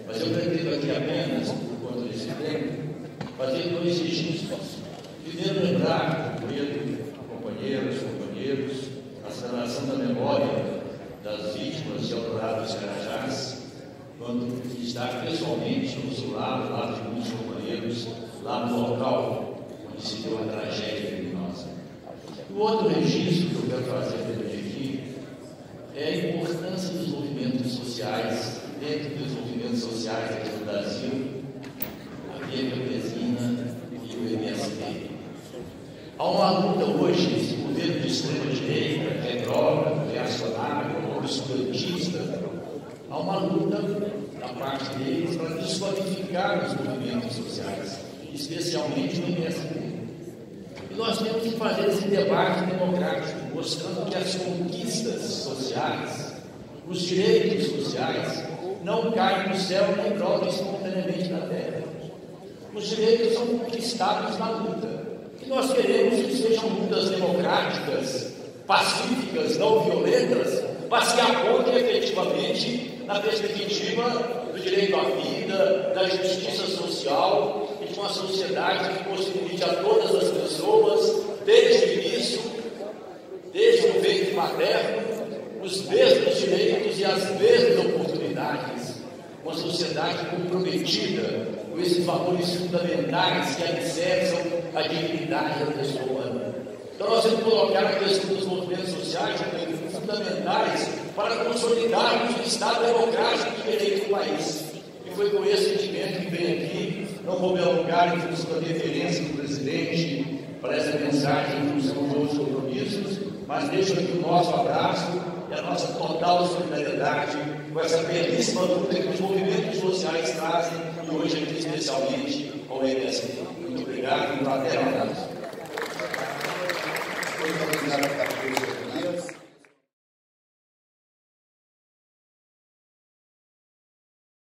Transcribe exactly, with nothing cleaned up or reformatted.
mas eu pretendo aqui apenas, por conta desse tempo, fazer dois registros. Primeiro, lembrar, companheiros, companheiros, a celebração da memória das vítimas de Eldorado dos Carajás, quando está pessoalmente no seu lado, lado de muitos companheiros, lá no local onde se deu a tragédia criminosa. O outro registro que eu quero fazer também aqui é a importância dos movimentos sociais, dentro dos movimentos sociais aqui no Brasil, a Via Campesina e o M S T. Há uma luta hoje, esse governo de extrema-direita, que é droga, reacionário, obscurantista, há uma luta da parte deles para desqualificar os movimentos sociais, especialmente o M S T. E nós temos que fazer esse debate democrático, mostrando que as conquistas sociais, os direitos sociais, não caem do céu nem brotam espontaneamente da terra. Os direitos são conquistados na luta. E nós queremos que sejam lutas democráticas, pacíficas, não violentas, mas que apontem efetivamente na perspectiva do direito à vida, da justiça social e de uma sociedade que possibilite a todas as pessoas, desde o início, desde o ventre materno, os mesmos direitos e as mesmas oportunidades. Uma sociedade comprometida com esses valores fundamentais que alicerçam a dignidade da pessoa humana. Então nós temos que colocar a questão dos movimentos sociais como fundamentais para consolidarmos o Estado democrático de direito do país. E foi com esse sentimento que veio aqui, não vou me alongar em função da referência do presidente para essa mensagem em função dos outros compromissos, mas deixo aqui o nosso abraço e a nossa total solidariedade com essa belíssima luta que os movimentos sociais trazem, e hoje aqui especialmente ao M S T. Muito obrigado e um fraterno abraço. Muito obrigado.